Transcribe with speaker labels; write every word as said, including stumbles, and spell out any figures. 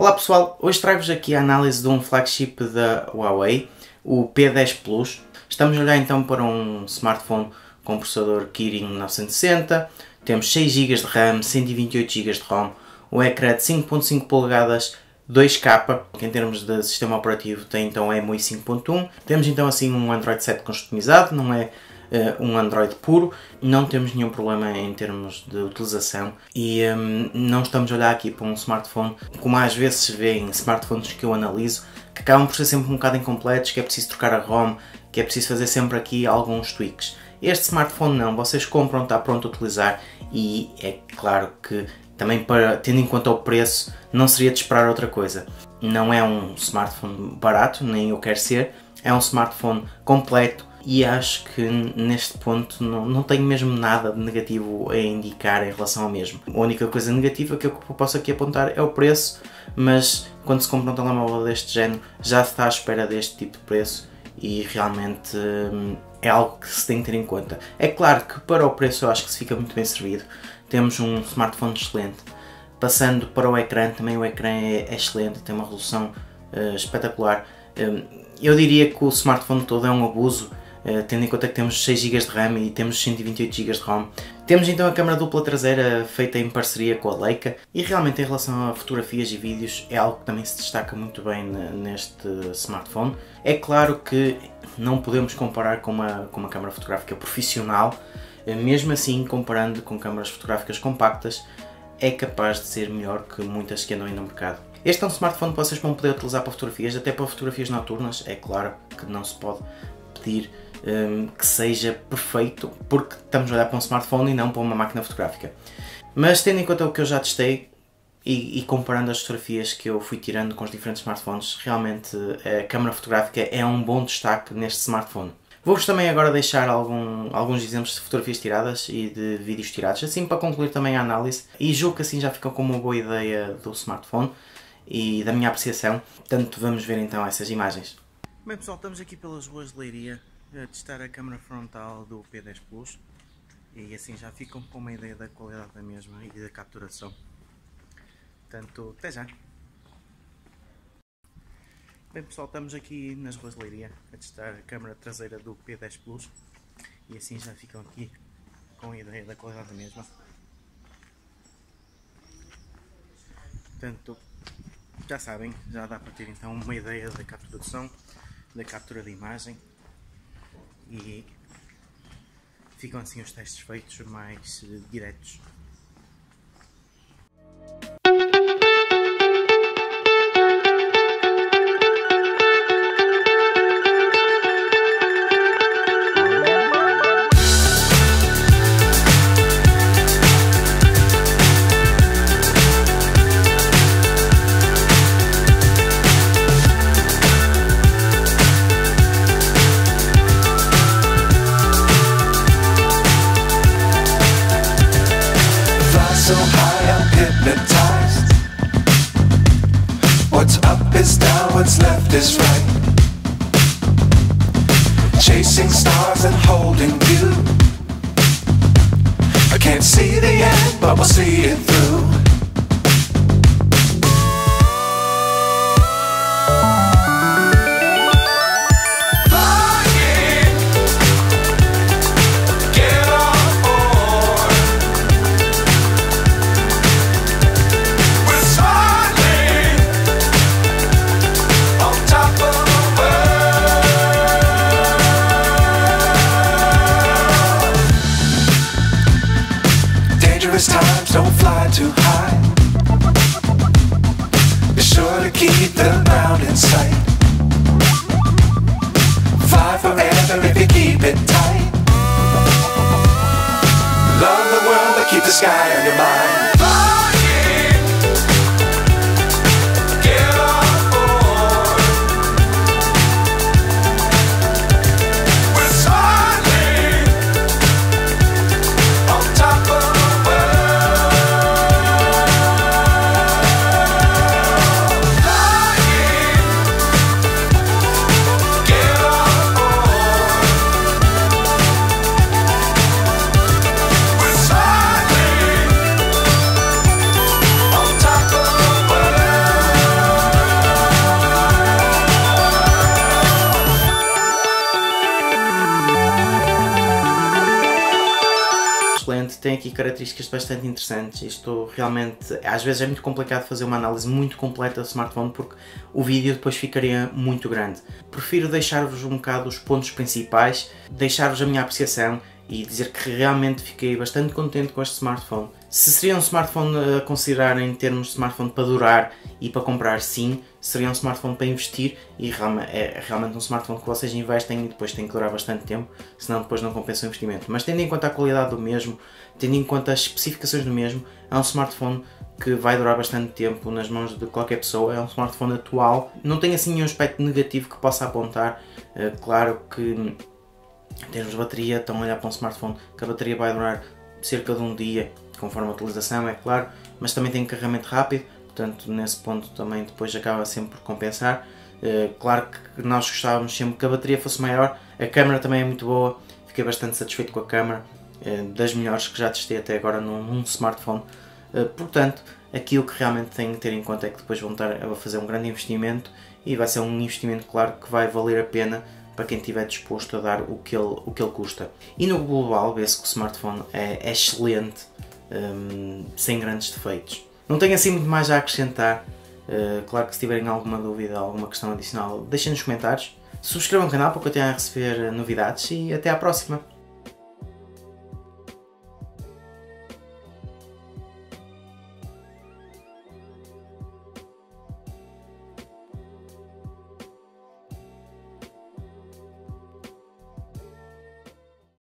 Speaker 1: Olá pessoal, hoje trago-vos aqui a análise de um flagship da Huawei, o P dez Plus. Estamos a olhar então para um smartphone com processador Kirin novecentos e sessenta, temos seis gigas de RAM, cento e vinte e oito gigas de ROM, um ecrã de cinco ponto cinco polegadas dois K, que em termos de sistema operativo tem então E M U I cinco ponto um. Temos então assim um Android sete customizado, não é uh, um Android puro, não temos nenhum problema em termos de utilização e um, não estamos a olhar aqui para um smartphone, como às vezes se vê em smartphones que eu analiso, que acabam por ser sempre um bocado incompletos, que é preciso trocar a ROM, que é preciso fazer sempre aqui alguns tweaks. Este smartphone não, vocês compram, está pronto a utilizar e é claro que também, para, tendo em conta o preço, não seria de esperar outra coisa. Não é um smartphone barato, nem eu quero ser, é um smartphone completo e acho que neste ponto não, não tenho mesmo nada de negativo a indicar em relação ao mesmo. A única coisa negativa que eu posso aqui apontar é o preço, mas quando se compra um telemóvel deste género já se está à espera deste tipo de preço e realmente hum, é algo que se tem que ter em conta. É claro que para o preço eu acho que se fica muito bem servido. Temos um smartphone excelente. Passando para o ecrã, também o ecrã é excelente, tem uma resolução uh, espetacular. Um, eu diria que o smartphone todo é um abuso, uh, tendo em conta que temos seis gigas de RAM e temos cento e vinte e oito gigas de ROM. Temos então a câmera dupla traseira feita em parceria com a Leica e realmente em relação a fotografias e vídeos é algo que também se destaca muito bem neste smartphone. É claro que não podemos comparar com uma, com uma câmera fotográfica profissional. Mesmo assim, comparando com câmaras fotográficas compactas, é capaz de ser melhor que muitas que andam aí no mercado. Este é um smartphone que vocês vão poder utilizar para fotografias, até para fotografias noturnas. É claro que não se pode pedir um, que seja perfeito, porque estamos a olhar para um smartphone e não para uma máquina fotográfica. Mas tendo em conta o que eu já testei, e, e comparando as fotografias que eu fui tirando com os diferentes smartphones, realmente a câmara fotográfica é um bom destaque neste smartphone. Vou-vos também agora deixar algum, alguns exemplos de fotografias tiradas e de vídeos tirados, assim para concluir também a análise, e julgo que assim já ficam com uma boa ideia do smartphone e da minha apreciação. Portanto, vamos ver então essas imagens. Bem pessoal, estamos aqui pelas ruas de Leiria a testar a câmara frontal do P dez Plus e assim já ficam com uma ideia da qualidade da mesma e da capturação. Portanto, até já! Bem pessoal, estamos aqui nas ruas de Leiria a testar a câmara traseira do P dez Plus e assim já ficam aqui com a ideia da qualidade da mesma. Portanto, já sabem, já dá para ter então uma ideia da capturação, da captura de imagem e ficam assim os testes feitos mais uh, diretos.
Speaker 2: So high I'm hypnotized. What's up is down, what's left is right. Chasing stars and holding you. I can't see the end, but we'll see it through. Times don't fly too high. Be sure to keep the ground in sight. Fly forever if you keep it tight. Love the world but keep the sky on your mind.
Speaker 1: tem aqui características bastante interessantes. Isto realmente, às vezes é muito complicado fazer uma análise muito completa do smartphone porque o vídeo depois ficaria muito grande. Prefiro deixar-vos um bocado os pontos principais, deixar-vos a minha apreciação e dizer que realmente fiquei bastante contente com este smartphone. Se seria um smartphone a considerar em termos de smartphone para durar e para comprar, sim, seria um smartphone para investir e é realmente um smartphone que vocês investem e depois tem que durar bastante tempo, senão depois não compensa o investimento. Mas tendo em conta a qualidade do mesmo, tendo em conta as especificações do mesmo, é um smartphone que vai durar bastante tempo nas mãos de qualquer pessoa, é um smartphone atual, não tem assim nenhum aspecto negativo que possa apontar. Claro que em termos de bateria, estão a olhar para um smartphone que a bateria vai durar cerca de um dia, conforme a utilização, é claro, mas também tem carregamento rápido, portanto nesse ponto também depois acaba sempre por compensar. Claro que nós gostávamos sempre que a bateria fosse maior, a câmera também é muito boa, fiquei bastante satisfeito com a câmera, das melhores que já testei até agora num, num smartphone. Portanto, aqui o que realmente tenho que ter em conta é que depois vão estar a fazer um grande investimento e vai ser um investimento, claro, que vai valer a pena para quem estiver disposto a dar o que ele, o que ele custa. E no global vê-se que o smartphone é, é excelente, um, sem grandes defeitos. Não tenho assim muito mais a acrescentar. Uh, claro que se tiverem alguma dúvida, alguma questão adicional, deixem nos comentários. Subscrevam o canal para continuar a receber novidades e até à próxima!